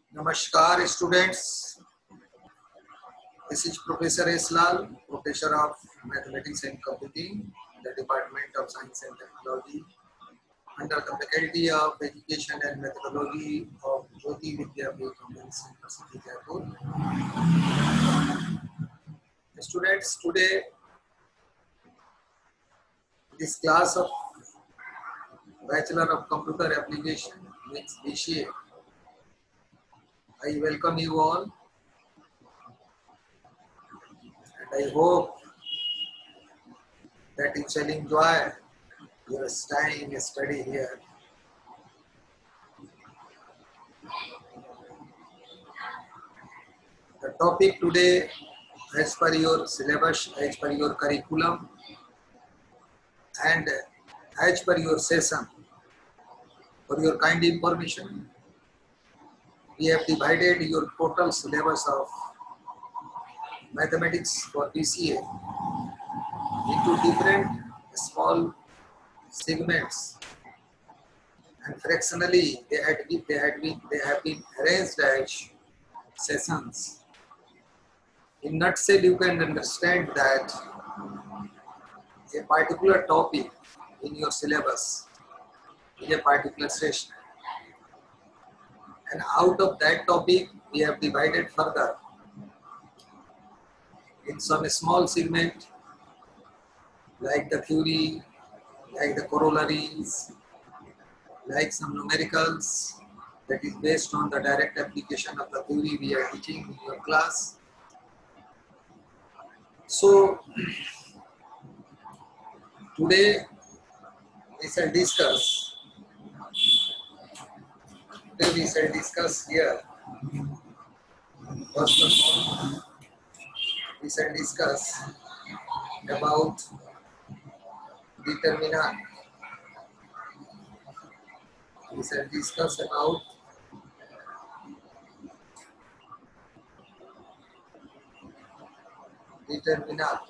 Namaskar students, this is Professor S. Lal, Professor of Mathematics and Computing, the Department of Science and Technology, under the Faculty of Education and Methodology of Jyoti Vidyapeeth Women's University, Jaipur. Students, today this class of Bachelor of Computer Application means BCA. I welcome you all and I hope that you shall enjoy your time study here. The topic today, as per your syllabus, as per your curriculum, and as per your session, for your kind information, we have divided your total syllabus of mathematics for BCA into different small segments, and fractionally they have been arranged as sessions. In nutshell, you can understand that a particular topic in your syllabus is a particular session, and out of that topic we have divided further in some small segment like the theory, like the corollaries, like some numericals that is based on the direct application of the theory we are teaching in your class. So today we shall discuss here, first of all, we shall discuss about determinant. We shall discuss about determinant.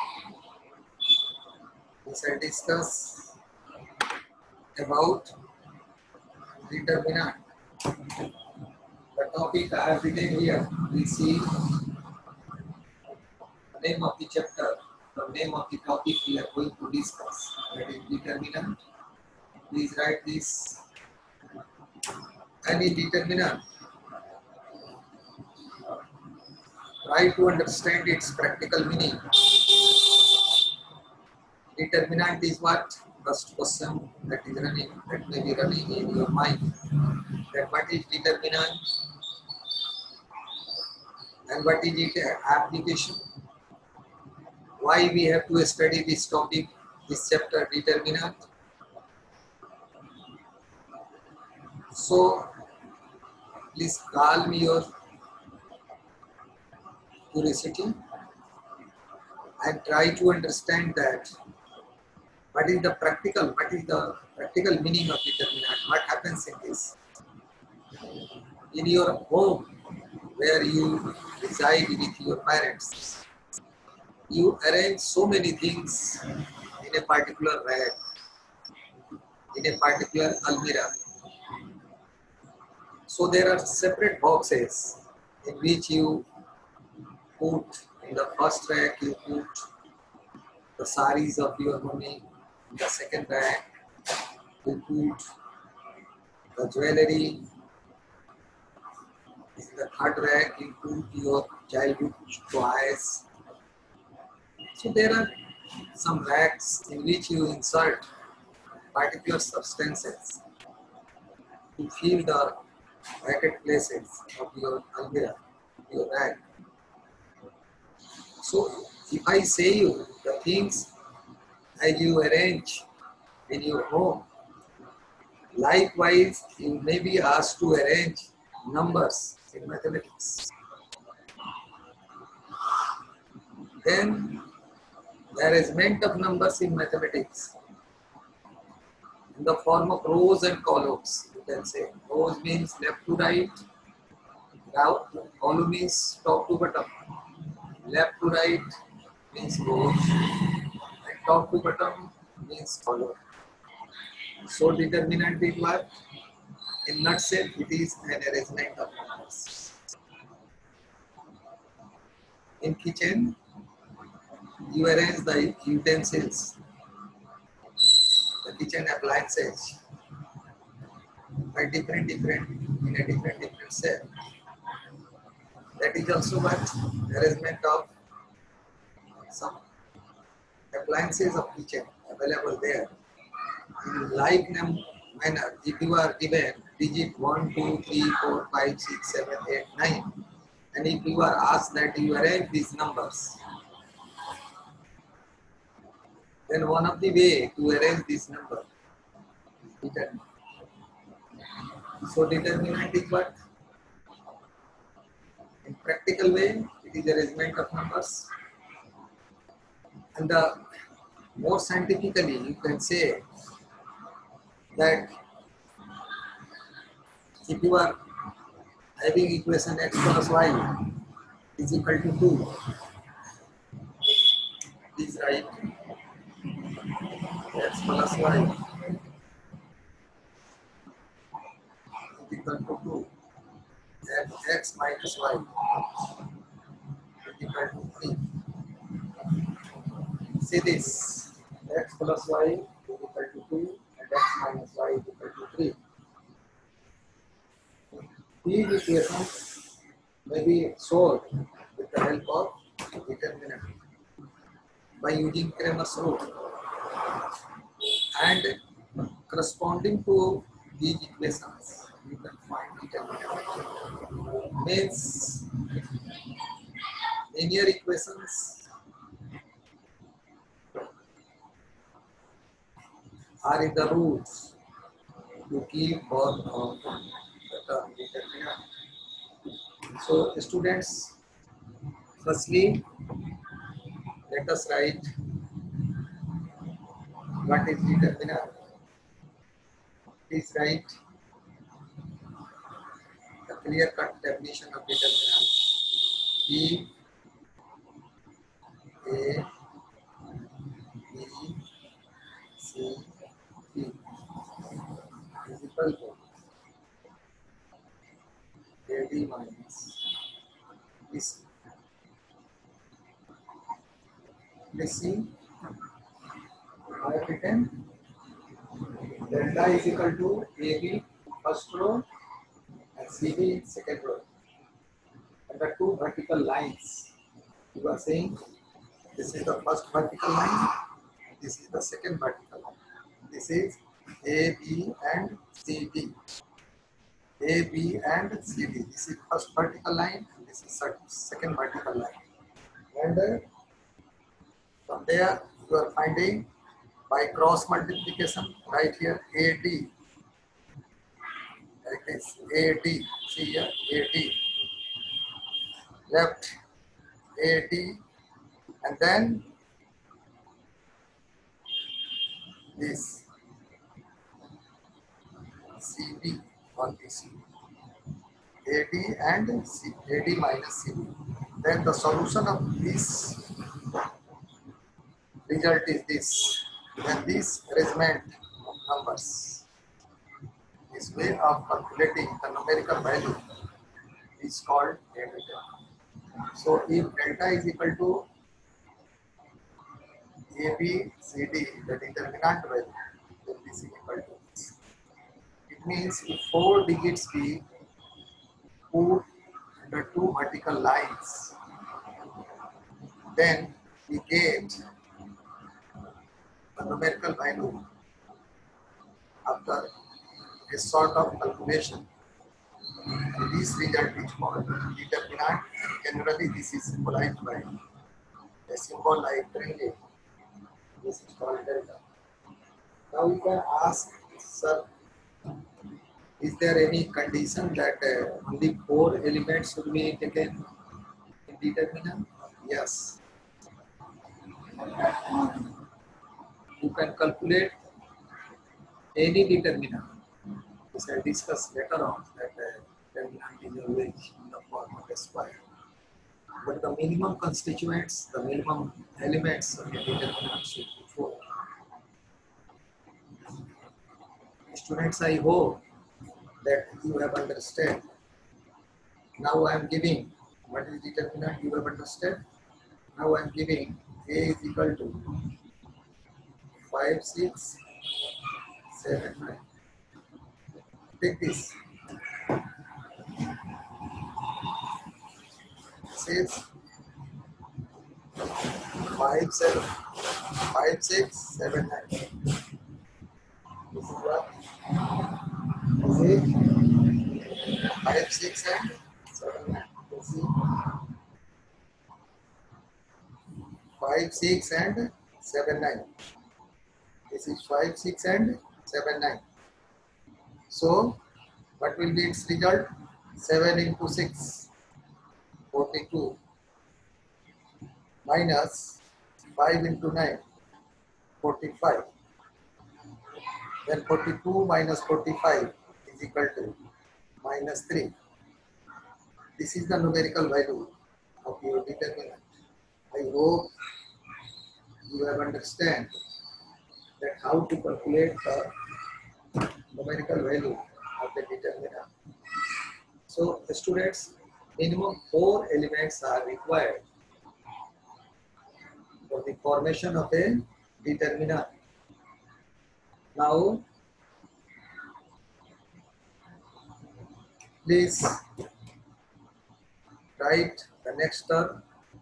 We shall discuss about determinant. The topic I have written here, we see the name of the chapter, the name of the topic we are going to discuss, that is determinant. Please write this. Any determinant, try to understand its practical meaning. Determinant is what? First question that may be running in your mind. That what is determinant and what is its application? Why we have to study this topic, this chapter, determinant? So please calm your curiosity and try to understand that what is the practical meaning of determinant, what happens in this. In your home where you reside with your parents, you arrange so many things in a particular rack, in a particular almirah. So there are separate boxes in which you put, in the first rack you put the saris of your mummy, in the second rack you put the jewelry, in the third rack you put your childhood toys. So there are some racks in which you insert particular substances to fill the bracket places of your almirah, your rack. So if I say you the things as you arrange in your home, likewise you may be asked to arrange numbers in mathematics. Then the arrangement of numbers in mathematics in the form of rows and columns, you can say. Rows means left to right, column means top to bottom. Left to right means rows, and top to bottom means column. So determinant is what? In nutshell, it is an arrangement of numbers. In kitchen, you arrange the utensils, the kitchen appliances by different in a different shape. That is also what arrangement of some appliances of kitchen available there. In like manner, if you are given digit 1, 2, 3, 4, 5, 6, 7, 8, 9, and if you are asked that you arrange these numbers, then one of the way to arrange this number is determinant. So determinant is what? In practical way, it is arrangement of numbers. And the more scientifically, you can say that if you are having equation x plus y is equal to 2, please write x plus y is equal to 2 and x minus y is equal to 3. See this, x plus y is equal to 2 and x minus y is equal to 3. These equations may be solved with the help of determinant by using Cramer's rule, and corresponding to these equations you can find determinant. Means linear equations are in the roots to keep or the term determinant. So students, firstly let us write what is determinant. Please write the clear cut definition of determinant. If A, B, C, D is equal to AD minus BC. Please see, I have written delta is equal to AB first row and CB second row. And the two vertical lines, you are saying this is the first vertical line, this is the second vertical line. This is AB and CD. AB and CD. This is first vertical line and this is second vertical line. And from there you are finding by cross multiplication right here AD. Like this AD. See here AD. Left AD and then this CB on this AD and C, AD minus CB. Then the solution of this result is this. Then this arrangement of numbers, this way of calculating the numerical value is called delta. So if delta is equal to AB, CD, the determinant value, then this is equal to this. It means if 4 digits be put under two vertical lines, then we get the numerical value after a sort of calculation. And this result is called determinant. Generally, this is symbolized by a symbol like triangle. This is called delta. Now you can ask, sir, is there any condition that only 4 elements should be taken in determinant? Yes. You can calculate any determinant. We shall discuss later on that determinant is always in the form of a square. But the minimum constituents, the minimum elements of the determinant should be 4. Students, I hope that you have understood. Now I am giving what is determinant you have understood. Now I am giving A is equal to 5, 6, 7, 9. Take this. This is 5, 7, 5, 6, 7, 9. This is what? This is 5, 6 and 7, 9. This is 5, 6 and 7, 9. This is 5, 6 and 7, 9. So, what will be its result? 7 into 6, 42, minus 5 into 9, 45. Then 42 minus 45 is equal to minus 3. This is the numerical value of your determinant. I hope you have understand that how to calculate the numerical value of the determinant. So, students, minimum 4 elements are required for the formation of a determinant. Now, please write the next term.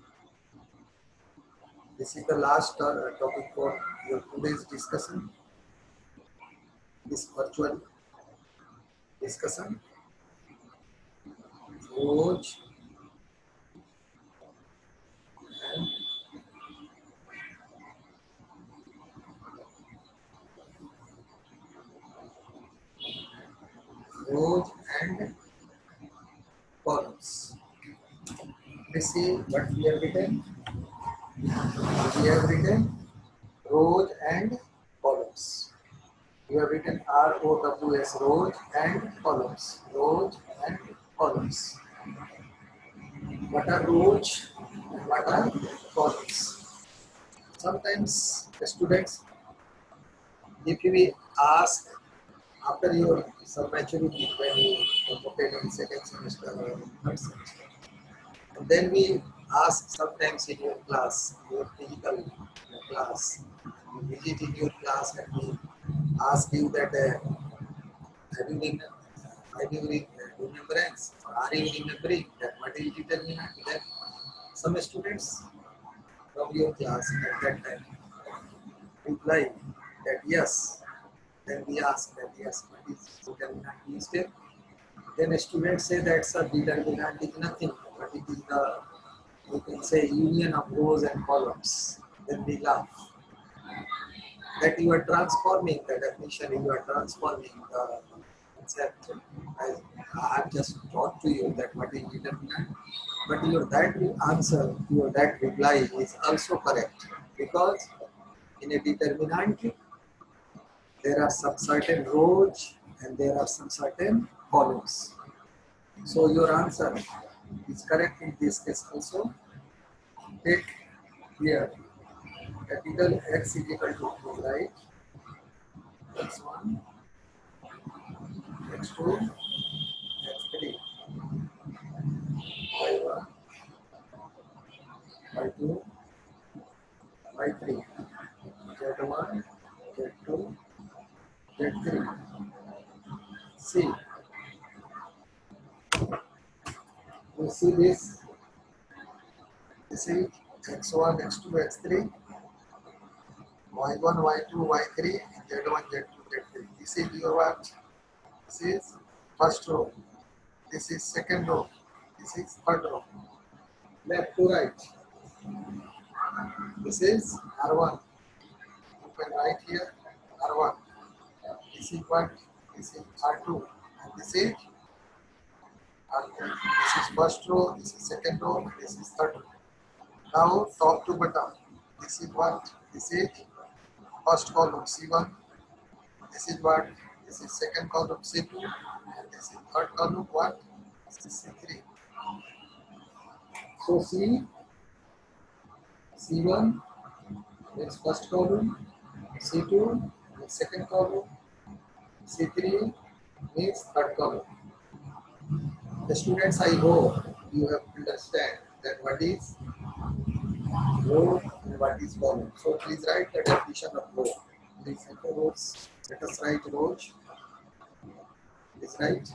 This is the last topic for your today's discussion, this virtual discussion. Roj and rows and columns. Let's see what we have written. We have written rows and columns. We have written ROWS, rows and columns. Rows and columns. What are rows and what are columns? Sometimes the students, if we ask after your some maturity when you completed in second semester or third semester, and then we ask sometimes in your class, your physical class, we visit in your class and we ask you that have you been remembrance or are you remembering that what is determinant? Then some students from your class at that time reply that yes. Then we ask that yes, what is determinant is there? Then students say that sir, determinant is nothing, but it is the, you can say, union of rows and columns. Then we laugh. That you are transforming the definition, you are transforming the concept. I have just taught to you that what is determinant, but your that answer, your that reply is also correct, because in a determinant there are some certain rows and there are some certain columns. So your answer is correct in this case also. Take here capital X is equal to 2, right? X1, X2, X3, Y1, Y2, Y3, Z1, Z2, Z3. See, you see this? This is X1, X2, X3, Y1, Y2, Y3, Z1, Z2, Z3. This is your what? This is first row. This is second row. This is third row. Left to right. This is R1. You can write here R1. This is what? This is R2. And this is R3. This is first row. This is second row. This is third row. Now top to bottom. This is what? This is first column C1. This is what? This is second column C2. And this is third column what? This is C3. So C1 is first column, C2 is second column, C3 means third column. The students, I hope you have understand that what is row and what is column. So please write the definition of row. Please rows. Let us write rows. Please write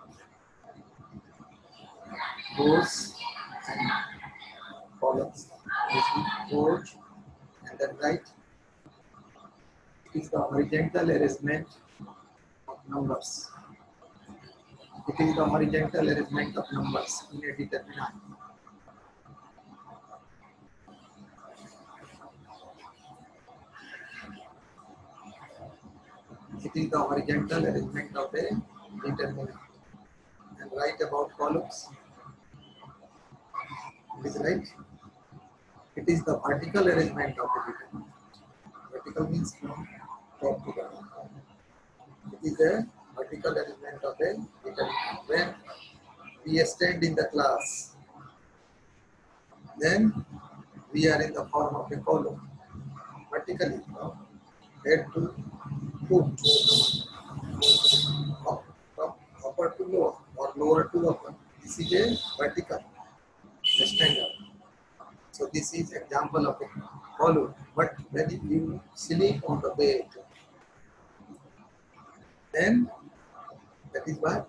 rows and columns. This is rows and then write it is the horizontal arrangement of numbers. It is the horizontal arrangement of numbers in a determinant. It is the horizontal arrangement of a determinant. And write about columns. It is right. It is the vertical arrangement of a determinant. Vertical means from top to bottom. It is a vertical arrangement of a determinant. When we stand in the class, then we are in the form of a column. Vertically, from head to foot, from upper to lower or lower to upper. This is a vertical standard. So this is example of a column. But when you sleep on the bed, then that is why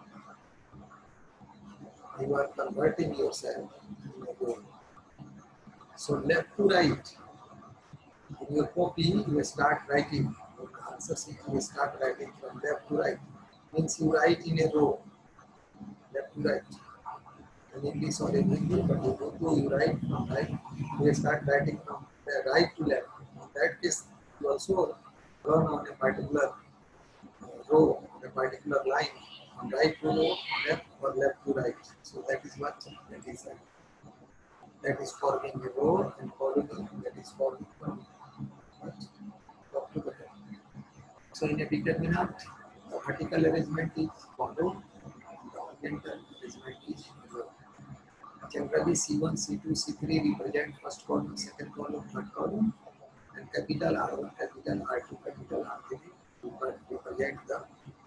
you are converting yourself in a goal. So left to right, in your copy, you start writing your answers. You start writing from left to right. Means you write in a row, left to right. In English or in Hindi, but in Urdu you write from right. You start writing from right to left. In that case, you also run on a particular row, on a particular line, from right to left or left to right. So that is what that is. That is forming a row and column. That is forming from top to bottom. So in a determinant, the vertical arrangement is followed, the horizontal arrangement is followed. Generally, C1, C2, C3 represent first column, second column, third column, and capital R1, capital R2, capital R3 represent the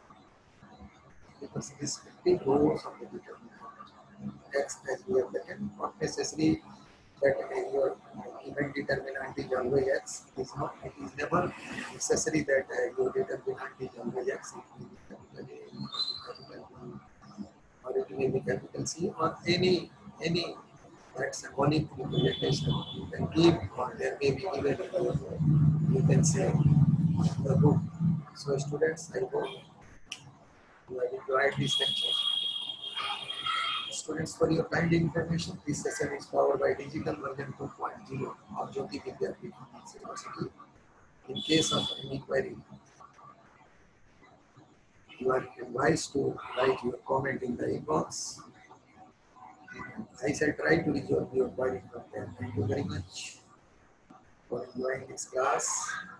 respective rows of the determinant. X as we have taken, not necessary that your event determinant is always X. It is not. It is never necessary that your determinant is always X. It may be capital A, or it may be capital C, or any that symbolic representation you can give, or there may be given you can say the book. So students, I hope you have enjoyed this lecture. Students, for your kind information, this session is powered by digital version 2.0 of Jyoti Vidyapeeth University. In case of any query, you are advised to write your comment in the inbox. I shall try to resolve your query from there. Thank you very much for enjoying this class.